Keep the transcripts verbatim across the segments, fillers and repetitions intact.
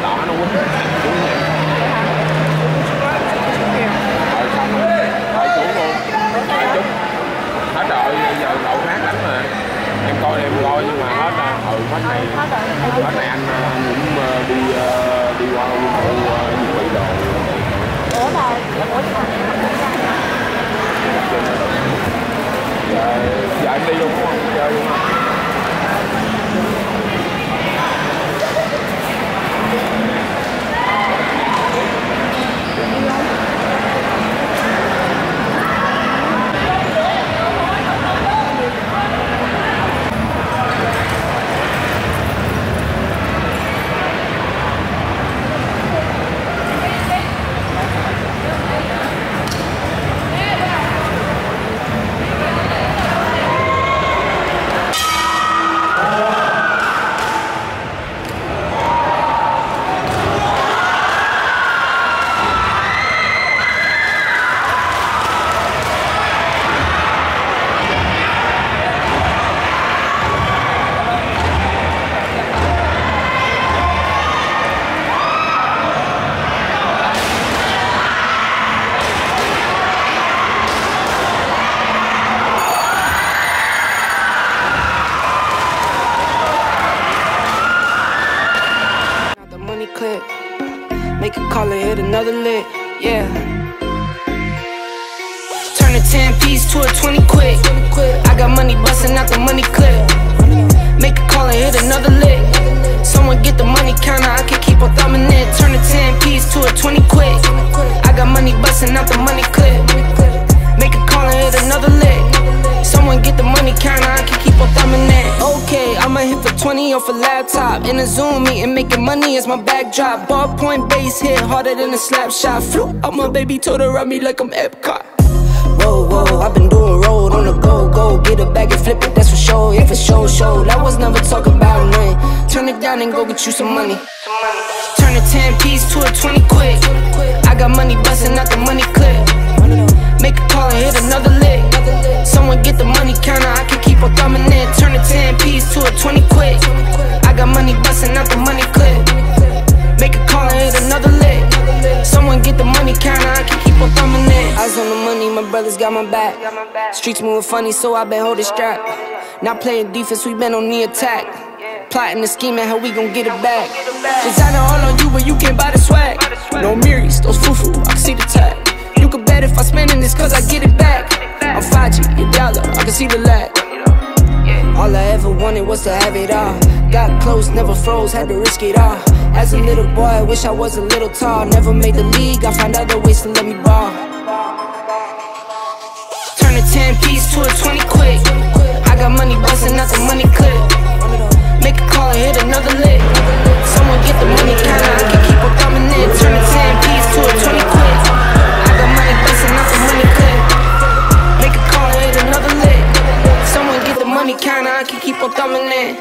đỏ nó quýnh xuống em. Rồi xong rồi, rồi xuống luôn. Rồi chút. Hết rồi, giờ đậu khác đánh mà. Em coi em coi nhưng mà hết rồi. Ừ, hết này. Hết này anh cũng đi đi qua quân vụ chuẩn bị đồ. Ủa đâu? Giờ, giờ anh đi luôn đúng không? Chơi luôn không? Make a call and hit another lick, yeah. Turn a ten piece to a twenty quick. I got money busting out the money clip. Make a call and hit another lick. Someone get the money counter, I can keep on thumbing it. Turn a ten piece to a twenty quick. I got money busting out the money clip. Make a call and hit another lick. Someone get the money counter, I can keep on thumbing it. Okay, I'ma hit for twenty off a laptop. In a Zoom meeting, making money is my backdrop. Ballpoint base hit harder than a slap shot. Flew out my baby, told her ride me like I'm Epcot. Whoa, whoa, I've been doing road on the go, go. Get it back and flip it, that's for sure. Yeah, for sure, show. That was never talk about nothing. Turn it down and go get you some money. Turn a ten piece to a twenty quick. I got money busting out the money clip. Make a call and hit another lick. Someone get the money counter, I can keep on thumbing it. Turn a ten piece to a twenty quick. I got money busting out the money clip. Make a call and hit another lick. Someone get the money counter, I can keep on thumbing it. Eyes on the money, my brothers got my back. Streets moving funny, so I been holding strap. Not playing defense, we been on the attack. Plotting and scheming, how we gon' get it back. Designer all on you, but you can't buy the swag. No mirrors, those foo-foo, I can see the tag. You can bet if I spendin' this cause I get it back. I'm five G, your dollar, I can see the lag. All I ever wanted was to have it all. Got close, never froze, had to risk it all. As a little boy, I wish I was a little tall. Never made the league, I find other ways to let me ball. Turn a ten piece to a twenty quick. I got money busting out the money clip. Make a call and hit another lick. Someone get the money counter, I can keep on thumbing it. Turn a ten piece to a twenty quick. I got money busting out the money clip. Make a call and hit another lick. Someone get the money counter, I can keep on thumbing it.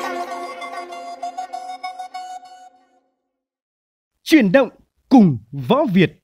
Chuyển động cùng Võ Việt.